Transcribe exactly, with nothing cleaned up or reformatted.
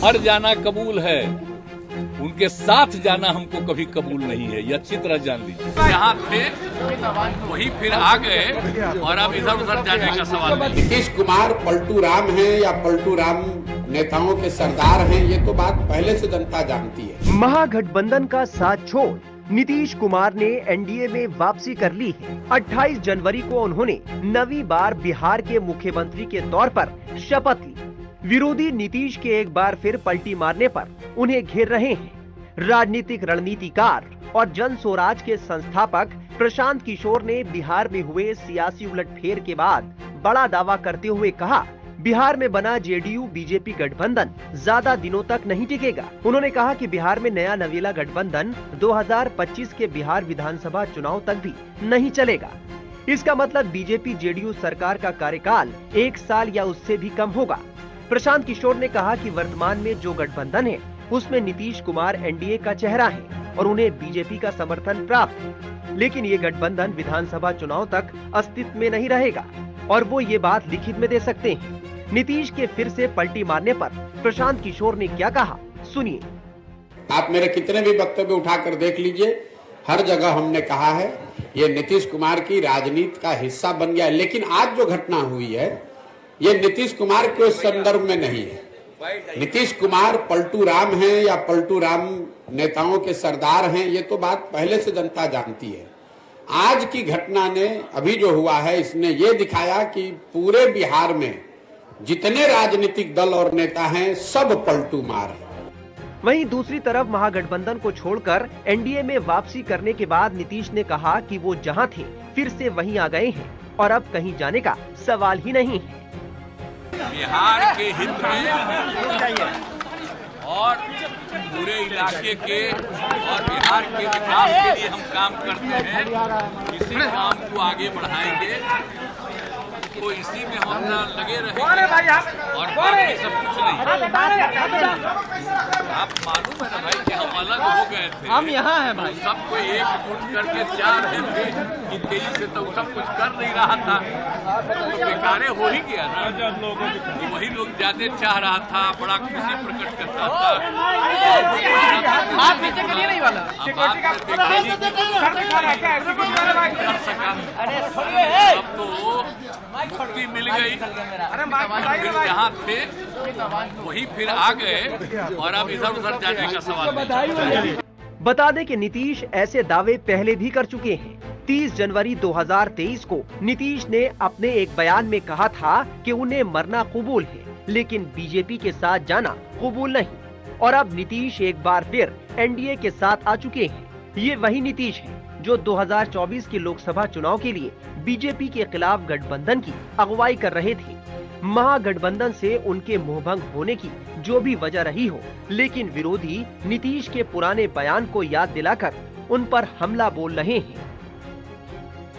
हट जाना कबूल है, उनके साथ जाना हमको कभी कबूल नहीं है, ये अच्छी तरह जान लीजिए। यहाँ थे वही फिर आ गए और अब इधर उधर जाने का सवाल नहीं। नीतीश कुमार पलटू राम हैं या पलटू राम नेताओं के सरदार हैं, ये तो बात पहले से जनता जानती है। महागठबंधन का साथ छोड़ नीतीश कुमार ने एनडीए में वापसी कर ली है। अट्ठाईस जनवरी को उन्होंने नवी बार बिहार के मुख्यमंत्री के तौर पर शपथ ली। विरोधी नीतीश के एक बार फिर पलटी मारने पर उन्हें घेर रहे हैं। राजनीतिक रणनीतिकार और जन स्वराज के संस्थापक प्रशांत किशोर ने बिहार में हुए सियासी उलटफेर के बाद बड़ा दावा करते हुए कहा, बिहार में बना जेडीयू बीजेपी गठबंधन ज्यादा दिनों तक नहीं टिकेगा। उन्होंने कहा कि बिहार में नया नवेला गठबंधन दो हज़ार पच्चीस के बिहार विधानसभा चुनाव तक भी नहीं चलेगा। इसका मतलब बीजेपी जेडीयू सरकार का कार्यकाल एक साल या उससे भी कम होगा। प्रशांत किशोर ने कहा कि वर्तमान में जो गठबंधन है उसमें नीतीश कुमार एनडीए का चेहरा है और उन्हें बीजेपी का समर्थन प्राप्त है, लेकिन ये गठबंधन विधानसभा चुनाव तक अस्तित्व में नहीं रहेगा और वो ये बात लिखित में दे सकते हैं। नीतीश के फिर से पलटी मारने पर प्रशांत किशोर ने क्या कहा, सुनिए। आप मेरे कितने भी वक्तव्य उठाकर देख लीजिए, हर जगह हमने कहा है ये नीतीश कुमार की राजनीति का हिस्सा बन गया है। लेकिन आज जो घटना हुई है ये नीतीश कुमार के संदर्भ में नहीं है। नीतीश कुमार पलटू राम हैं या पलटू राम नेताओं के सरदार हैं, ये तो बात पहले से जनता जानती है। आज की घटना ने, अभी जो हुआ है, इसने ये दिखाया कि पूरे बिहार में जितने राजनीतिक दल और नेता हैं सब पलटू मार हैं। वहीं दूसरी तरफ महागठबंधन को छोड़कर एनडीए में वापसी करने के बाद नीतीश ने कहा कि वो जहां थे फिर से वहीं आ गए हैं और अब कहीं जाने का सवाल ही नहीं है। बिहार के हित में और पूरे इलाके के और बिहार के विकास के लिए हम काम करते हैं। इसी काम को आगे बढ़ाएंगे तो इसी में हम अपना लगे रहेंगे और बाकी सब कुछ नहीं। आप मालूम है ना भाई कि हम अलग हो गए थे, हम यहाँ हैं भाई, सबको एक जुट करके चाह रहे थे कि तेजी से तो सब कुछ कर नहीं रहा था, तो बेकारे हो ही गया ना कि वही लोग ज्यादा चाह रहा था, बड़ा खुशी प्रकट करता था। आप नीचे के लिए नहीं वाला कर सका, अब तो मुक्ति मिल गई। फिर जहाँ थे वही फिर आ गए और अब इधर उधर जाने का सवाल नहीं। बता दें कि नीतीश ऐसे दावे पहले भी कर चुके हैं। तीस जनवरी दो हज़ार तेईस को नीतीश ने अपने एक बयान में कहा था कि उन्हें मरना कबूल है, लेकिन बीजेपी के साथ जाना कबूल नहीं। और अब नीतीश एक बार फिर एनडीए के साथ आ चुके हैं। ये वही नीतीश है जो दो हज़ार चौबीस के लोकसभा चुनाव के लिए बीजेपी के खिलाफ गठबंधन की अगुवाई कर रहे थे। महागठबंधन से उनके मोहभंग होने की जो भी वजह रही हो, लेकिन विरोधी नीतीश के पुराने बयान को याद दिलाकर उन पर हमला बोल रहे हैं।